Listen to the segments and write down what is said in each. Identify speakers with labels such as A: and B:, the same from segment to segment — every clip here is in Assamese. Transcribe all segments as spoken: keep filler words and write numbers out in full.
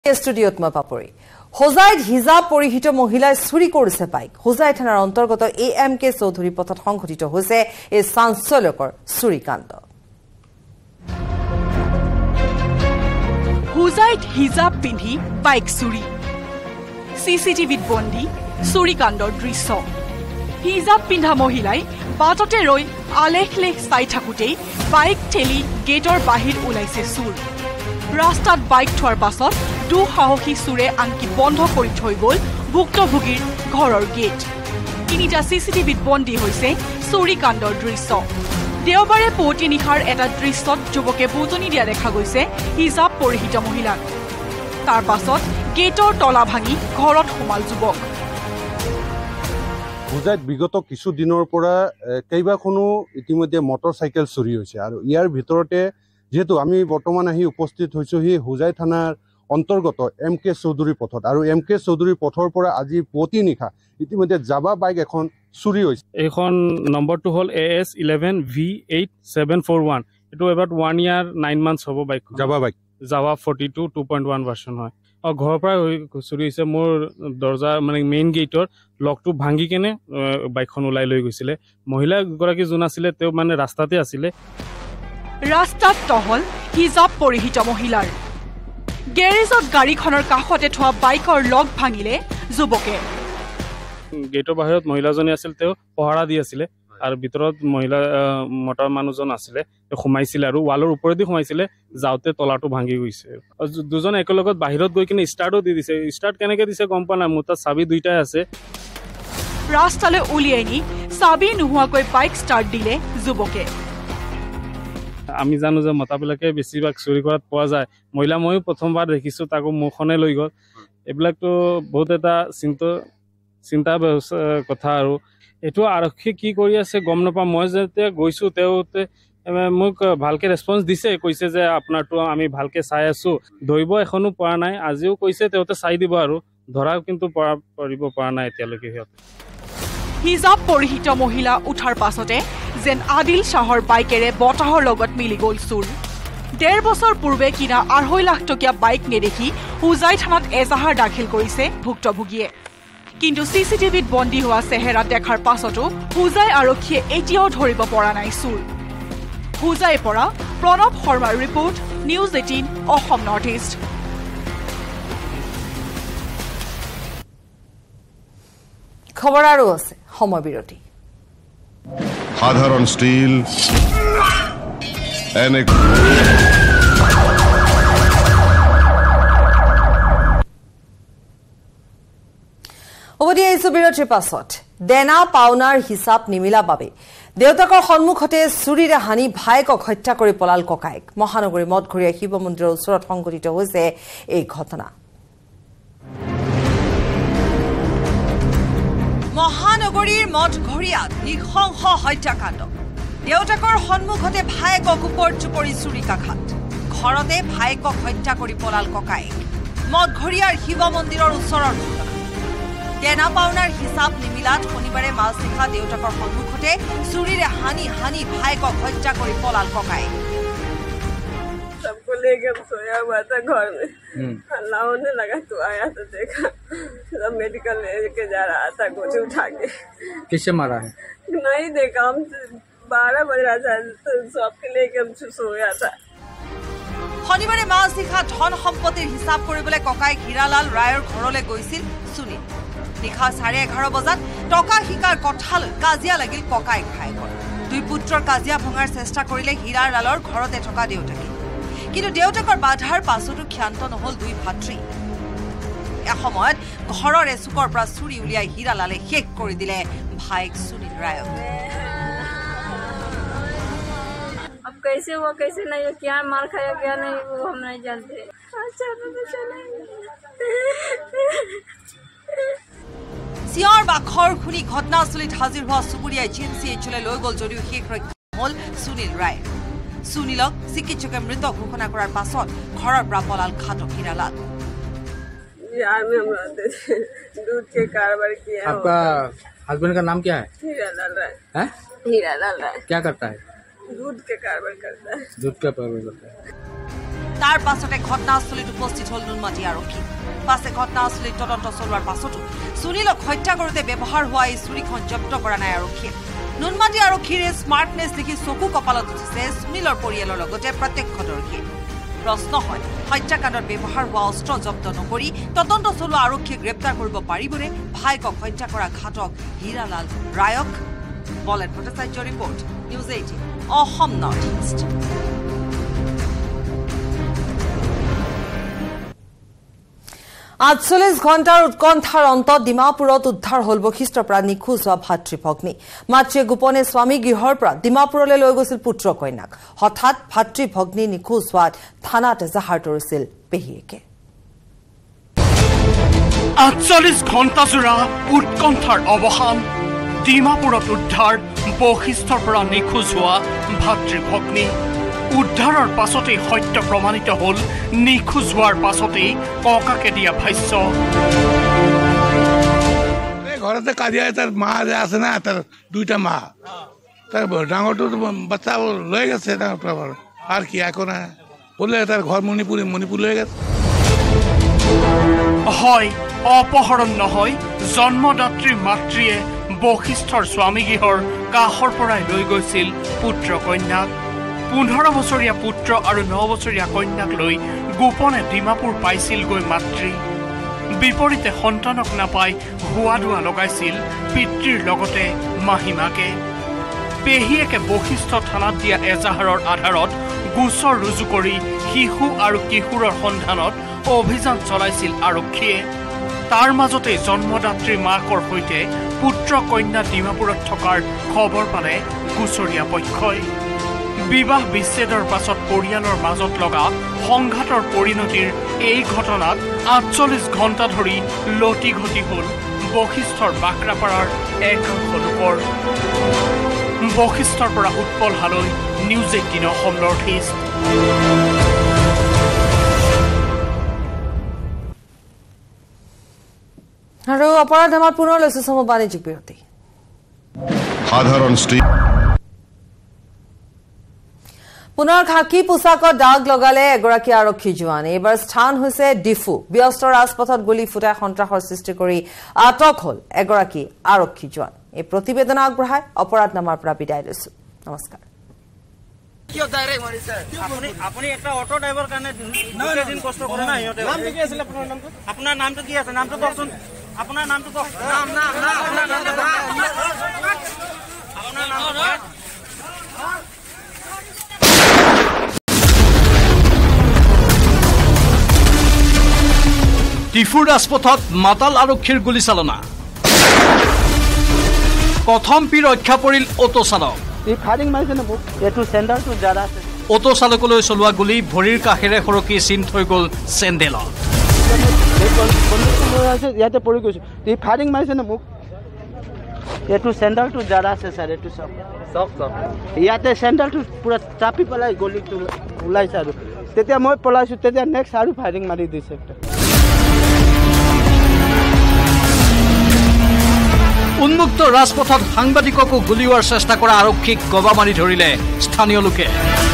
A: ষ্টুডিঅ'ত মই পাপৰি হোজাইত হিজাব পৰিহিত মহিলাই চুৰি কৰিছে বাইক হোজাই থানাৰ অন্তৰ্গত এ এম কে চৌধুৰী পথত সংঘটিত হৈছে এই চাঞ্চল্যকৰ চুৰিকাণ্ড
B: হোজাইত হিজাব পিন্ধি বাইক চুৰি চিচিটিভিত বন্দী চুৰিকাণ্ডৰ দৃশ্য হিজাব পিন্ধা মহিলাই বাটতে ৰৈ আলেখলেখ চাই থাকোঁতেই বাইক ঠেলি গেটৰ বাহিৰ ওলাইছে চুৰ ৰাস্তাত বাইক থোৱাৰ পাছত দুঃসাহসী চুৰে আনকি বন্ধ কৰি থৈ গ'ল ভুক্তভোগীৰ ঘৰৰ গেট তিনিটা চিচিটিভিত বন্দী হৈছে চুৰিকাণ্ডৰ দৃশ্য দেওবাৰে পুৱতি নিশাৰ এটা দৃশ্যত যুৱকে বুজনি দিয়া দেখা গৈছে হিজাব পৰিহিত মহিলাক তাৰ পাছত গেটৰ তলা ভাঙি ঘৰত সোমাল যুৱক
C: হোজাইত বিগত কিছু দিনৰ পৰা কেইবাখনো ইতিমধ্যে মটৰচাইকেল চুৰি হৈছে আৰু ইয়াৰ ভিতৰতে যেহেতু আমি বৰ্তমান আহি উপস্থিত হৈছো হি হোজাই থানাৰ অন্তৰ্গত এম কে চৌধুৰী পথত আৰু এম কে চৌধুৰী পথৰ পৰা আজি পুৱতি নিশা ইতিমধ্যে জাবা বাইক এখন চুৰি হৈছে
D: এইখন নম্বৰটো হ'ল A S eleven V eight seven four one এইটো about one year nine months হ'ব bike
C: Jawa bike
D: Jawa forty two two point one version হয় আৰু ঘৰৰ পৰা চুৰি হৈছে মোৰ দৰ্জা মানে মেইন গেটৰ লকটো ভাঙি কেনে বাইকখন ওলাই লৈ গৈছিলে মহিলাগৰাকী যোন আছিলে তেওঁ মানে ৰাস্তাতে আছিলে
B: ৰাস্তাত টহল হিজাব পৰিহিত মহিলাৰ গেৰেজত গাড়ীখনৰ কাষতে থোৱা বাইকৰ লক ভাঙিলে যুৱকে
D: গেটৰ বাহিৰত মহিলাজনী আছিল তেওঁ পহৰা দি আছিলে আৰু ভিতৰত মহিলা মটৰ মানুহজন আছিলে সোমাইছিলে আৰু ৱালৰ ওপৰেদি সোমাইছিলে যাওঁতে তলাটো ভাঙি গৈছে দুজন একেলগত বাহিৰত গৈ কিনে ষ্টাৰ্টো দি দিছে ষ্টাৰ্ট কেনেকৈ দিছে গম পোৱা নাই মোৰ তাত চাবি দুইটাই আছে
B: ৰাস্তালৈ উলিয়াই নি চাবি নোহোৱাকৈ বাইক ষ্টাৰ্ট দিলে যুৱকে
D: আমি জানো যে মতাবিলাকে বেছিভাগ চুৰি কৰাত পোৱা যায় মহিলা ময়ো প্ৰথমবাৰ দেখিছোঁ তাকো মুখনে লৈ গ'ল এইবিলাকতো বহুত এটা চিন্তা চিন্তা কথা আৰু এইটো আৰক্ষী কি কৰি আছে গম নাপাওঁ মই যেতিয়া গৈছোঁ তেওঁতে মোক ভালকৈ ৰেছপঞ্চ দিছে কৈছে যে আপোনাৰটো আমি ভালকৈ চাই আছোঁ ধৰিব এখনো পৰা নাই আজিও কৈছে তেওঁতে চাই দিব আৰু ধৰা কিন্তু পৰা পৰিব পৰা নাই এতিয়ালৈকে সিহঁতে
B: হিজাব পৰিহিত মহিলা উঠাৰ পাছতে যেন আদিল শ্বাহৰ বাইকেৰে বতাহৰ লগত মিলি গ'ল চুৰ ডেৰ বছৰ পূৰ্বে কিনা আঢ়ৈ লাখ টকীয়া বাইক নেদেখি হোজাই থানাত এজাহাৰ দাখিল কৰিছে ভুক্তভোগীয়ে কিন্তু চিচিটিভিত বন্দী হোৱা চেহেৰা দেখাৰ পাছতো হোজাই আৰক্ষীয়ে এতিয়াও ধৰিব পৰা নাই চুৰ হোজাইৰ পৰা প্ৰণৱ শৰ্মাৰ report news eighteen Assam north east
A: খবৰ আৰু আছে সময় বিৰতি
E: সাধাৰণ ষ্টীল এনে
A: উভতি আহিছো বিৰতিৰ পাছত দেনা পাওনাৰ হিচাপ নিমিলা বাবে দেউতাকৰ সন্মুখতে চুৰিৰে হানি ভায়েকক হত্যা কৰি পলাল ককায়েক মহানগৰী মঠঘৰীয়া শিৱ মন্দিৰৰ ওচৰত সংঘটিত হৈছে এই ঘটনা মহানগৰীৰ মঠঘৰীয়াত নিঃশংস হত্যাকাণ্ড দেউতাকৰ সন্মুখতে ভায়েকক ওপৰত জুপৰি চুৰিকাঘাত ঘৰতে ভায়েকক হত্যা কৰি পলাল ককায়েক মঠঘৰীয়াৰ শিৱ মন্দিৰৰ ওচৰৰ ঘটনা দেনা পাওনাৰ হিচাপ নিমিলাত শনিবাৰে মাজনিশা দেউতাকৰ সন্মুখতে চুৰিৰে হানি হানি ভায়েকক হত্যা কৰি পলাল ককায়েক
F: सबको लेके सोया हुआ था घर में हल्ला होने लगा तो आया तो देखा सब मेडिकल लेके जा रहा था कुछ उठा के
G: किससे मारा है
F: नहीं देखा हम बारह बज रहा था तो सबके लेके हम सोया था
A: শনিবাৰে মাজনিশা ধন সম্পত্তিৰ হিচাপ কৰিবলৈ ককায়েক হীৰালাল ৰায়ৰ ঘৰলৈ গৈছিল সুনীল নিশা চাৰে এঘাৰ বজাত টকা শিকাৰ কথা লৈ কাজিয়া লাগিল ককায়েক ভায়েকৰ দুই পুত্ৰৰ কাজিয়া ভঙাৰ চেষ্টা কৰিলে হীৰালালৰ ঘৰতে থকা দেউতাকে কিন্তু দেউতাকৰ বাধাৰ পাছতো ক্ষান্ত নহল দুই ভাতৃ এসময়ত ঘৰৰ এচুকৰ পৰা চুৰি উলিয়াই হীৰালালে শেষ কৰি দিলে ভায়েক সুনীল ৰায়ক
F: अब कैसे हुआ कैसे नहीं क्या मार खाया क्या नहीं वो हम नहीं जानते अच्छा तो चले
A: চিঞৰ বাখৰ শুনি ঘটনাস্থলীত হাজিৰ হোৱা চুবুৰীয়াই জিএমচিএইচলৈ লৈ গ'ল যদিও শেষ ৰক্ষা নহল সুনীল ৰায় সুনীলক চিকিৎসকে মৃত ঘোষণা কৰাৰ পাছত ঘৰৰ পৰা পলাল ঘাতক হীৰালাল
F: बिहार में हम रहते थे दूध के कारोबार किया
G: आपका हस्बैंड का नाम क्या है
F: हीरालाल राय
G: है
F: हीरालाल राय
G: क्या करता है
F: दूध के कारोबार करता है
G: दूध का कारोबार करता है
A: তাৰ পাছতে ঘটনাস্থলীত উপস্থিত হ'ল নুনমাটি আৰক্ষী পাছে ঘটনাস্থলীত তদন্ত চলোৱাৰ পাছতো সুনীলক হত্যা কৰোঁতে ব্যৱহাৰ হোৱা এই চুৰিখন জব্দ কৰা নাই আৰক্ষীয়ে নুনমাটি আৰক্ষীৰ স্মাৰ্টনেছ দেখি চকু কপালত উঠিছে সুনীলৰ পৰিয়ালৰ লগতে প্ৰত্যক্ষদৰ্শীয়ে প্ৰশ্ন হয় হত্যাকাণ্ডত ব্যৱহাৰ হোৱা অস্ত্ৰ জব্দ নকৰি তদন্ত চলোৱা আৰক্ষীয়ে গ্ৰেপ্তাৰ কৰিব পাৰিবনে ভাইকক হত্যা কৰা ঘাতক হীৰালাল ৰায়ক Balen Bhattacharya report news eighteen Assam north east আঠচল্লিশ ঘণ্টাৰ উৎকণ্ঠাৰ অন্তত ডিমাপুৰত উদ্ধাৰ হল বশিষ্ঠৰ পৰা নিখোজ হোৱা ভাতৃ ভগ্নী মাতৃয়ে গোপনে স্বামী গৃহৰ পৰা ডিমাপুৰলৈ লৈ গৈছিল পুত্ৰ কন্যাক হঠাৎ ভাতৃ ভগ্নী নিখোজ হোৱাত থানাত এজাহাৰ তৰিছিল পেহীয়েকে
E: আঠচল্লিশ ঘণ্টাজোৰা উৎকণ্ঠাৰ অৱসান ডিমাপুৰত উদ্ধাৰ বশিষ্ঠৰ পৰা নিখোজ হোৱা ভাতৃ ভগ্নী উদ্ধাৰৰ পাছতেই সত্য প্ৰমাণিত হ'ল নিখোজ হোৱাৰ পাছতেই ককাকে দিয়া ভাষ্য
H: ঘৰতে কাজিয়া তাৰ মা যে আছে না তাৰ দুইটা মা তাৰ ডাঙৰটো বাচ্চা লৈ গৈছে আৰু কি একো নাই বোলে তাৰ ঘৰ মণিপুৰী মণিপুৰ লৈ গৈছে
E: হয় অপহৰণ নহয় জন্মদাত্ৰী মাতৃয়ে বশিষ্ঠৰ স্বামীগৃহৰ কাষৰ পৰাই লৈ গৈছিল পুত্ৰ কন্যাক পোন্ধৰ বছৰীয়া পুত্ৰ আৰু ন বছৰীয়া কন্যাক লৈ গোপনে ডিমাপুৰ পাইছিলগৈ মাতৃ বিপৰীতে সন্তানক নাপাই হোৱা দোৱা লগাইছিল পিতৃৰ লগতে মাহীমাকে পেহীয়েকে বশিষ্ঠ থানাত দিয়া এজাহাৰৰ আধাৰত গোচৰ ৰুজু কৰি শিশু আৰু কিশোৰৰ সন্ধানত অভিযান চলাইছিল আৰক্ষীয়ে তাৰ মাজতে জন্মদাত্ৰী মাকৰ সৈতে পুত্ৰ কন্যা ডিমাপুৰত থকাৰ খবৰ পালে গোচৰীয়া পক্ষই বিবাহ বিচ্ছেদৰ পাছত পৰিয়ালৰ মাজত লগা সংঘাতৰ পৰিণতিৰ এই ঘটনাত আঠচল্লিশ ঘণ্টা ধৰি লটি ঘটি হ'ল বশিষ্ঠৰ বাক্ৰাপাৰাৰ একাংশ লোকৰ বশিষ্ঠৰ পৰা উৎপল হালৈ news eighteen Assam north east
A: আৰু অপৰাধনামাত পুনৰ লৈছে সম বাণিজ্যিক বিৰতি
I: সাধাৰণ ষ্ট্ৰীট
A: পুনৰ খাকী পোছাকত দাগ লগালে এগৰাকী আৰক্ষী জোৱান এইবাৰ স্থান হৈছে ডিফু ব্যস্ত ৰাজপথত গুলী ফুটাই সন্ত্ৰাসৰ সৃষ্টি কৰি আটক হল এগৰাকী আৰক্ষী জোৱান এই প্ৰতিবেদন আগবঢ়াই অপৰাধনামাৰ পৰা বিদায় লৈছো নমস্কাৰ
J: কিয় ডাইৰেক্ট মাৰিছে আপুনি আপুনি একটা অটো ড্ৰাইভাৰ কাৰণে দুটা দিন কষ্ট কৰে না ইহঁতে নাম কি আছিল আপোনাৰ নামটো আপোনাৰ নামটো কি আছে নামটো কওকচোন আপোনাৰ নামটো কওক নাম নাম নাম আপোনাৰ নামটো আপোনাৰ নামটো
E: ডিফুৰ ৰাজপথত মাতাল আৰক্ষীৰ গুলীচালনা প্ৰথম পি ৰক্ষা পৰিল অটো চালক অটো চালকলৈ চলোৱা গুলী ভৰিৰ কাষেৰে সৰকি চিন থৈ গ'ল চেণ্ডেলত
J: ইয়াতে পৰি গৈছো এই ফায়াৰিং মাৰিছে না মোক এইটো চেণ্ডেলটো জাৰা আছে ছাৰ এইটো চব চক চক ইয়াতে চেণ্ডেলটো পুৰা চাপি পেলাই গলিটো ওলাইছে আৰু তেতিয়া মই পলাইছো তেতিয়া নেক্সট আৰু ফায়াৰিং মাৰি দিছে
E: উন্মুক্ত ৰাজপথত সাংবাদিককো গুলীওৱাৰ চেষ্টা কৰা আৰক্ষীক গবা মাৰি ধৰিলে স্থানীয় লোকে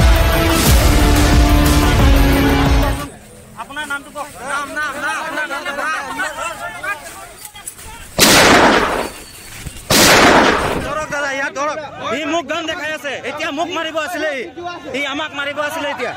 J: আপোনাৰ নামটো কওক নাম নাম নাম আপোনাৰ নামটো ধৰক দাদা ইয়াত ধৰক ই মোক গান দেখাই আছে এতিয়া মোক মাৰিব আছিলে ই আমাক মাৰিব আছিলে এতিয়া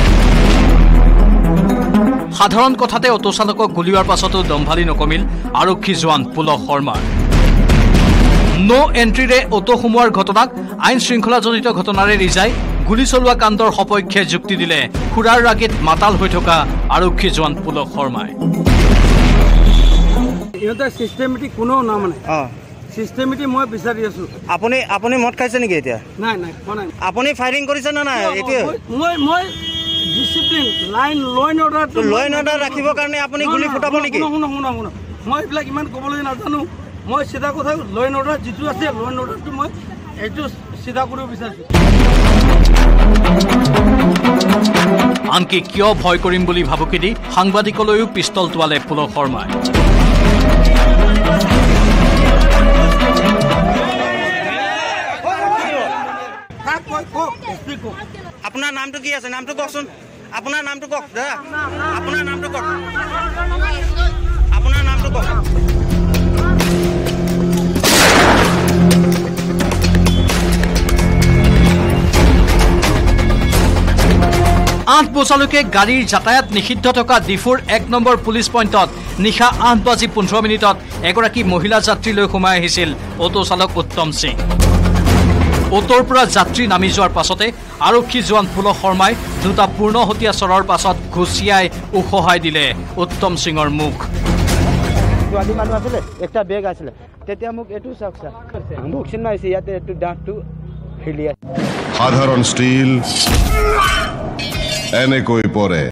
E: সাধাৰণ কথাতে অটো চালকক গুলীওৱাৰ পাছতো দম্ভালি নকমিল আৰক্ষী জোৱান পুলক শৰ্মাৰ নো এন্ট্ৰিৰে অটো সোমোৱাৰ ঘটনাক আইন শৃংখলাজনিত ঘটনাৰে ৰিজাই গুলী চলোৱা কাণ্ডৰ সপক্ষে যুক্তি দিলে খুৰাৰ ৰাগিত মাতাল হৈ থকা আৰক্ষী জোৱান পুলক শৰ্মাই
J: ইহঁতে চিষ্টেমেটিক কোনো নাম নাই চিষ্টেমেটিক মই বিচাৰি আছো আপুনি আপুনি মদ খাইছে নেকি এতিয়া নাই নাই নাই আপুনি ফায়াৰিং কৰিছে না নাই এইটো মই মই discipline line line order line order ৰাখিবৰ কাৰণে আপুনি গুলি ফুটাব নেকি শুনো শুনো শুনো মই এইবিলাক ইমান ক'বলৈ নাজানো মই সিধা কথা লাইন অৰ্ডাৰ যিটো আছে লাইন অৰ্ডাৰটো মই এইটো সিধা কৰিব বিচাৰিছো
E: আনকি কিয় ভয় কৰিম বুলি ভাবুকি দি সাংবাদিকলৈও পিষ্টল তোৱালে পুলক শৰ্মাই আপোনাৰ নামটো কি আছে নামটো কওকচোন
J: আপোনাৰ নামটো কওক দাদা আপোনাৰ নামটো কওক আপোনাৰ নামটো কওক
K: আঠ বজালৈকে গাড়ীৰ যাতায়াত নিষিদ্ধ থকা ডিফুৰ এক নম্বৰ পুলিচ পইণ্টত নিশা আঠ বাজি পোন্ধৰ মিনিটত এগৰাকী মহিলা যাত্ৰী লৈ সোমাই আহিছিল অটো চালক উত্তম সিং অটোৰ পৰা যাত্ৰী নামি যোৱাৰ পাছতে আৰক্ষী জোৱান ফুল শৰ্মাই দুটা পূৰ্ণহতীয়া চৰৰ পাছত ঘুচিয়াই উখহাই দিলে উত্তম সিঙৰ মুখ
J: ছোৱালী মানুহ আছিলে একটা বেগ আছিলে তেতিয়া মোক এইটো চাওক ছাৰ মোক চিনাইছে ইয়াতে এইটো দাঁতটো হিলি আছে
I: সাধাৰণ ষ্টীল এনেকৈ পৰে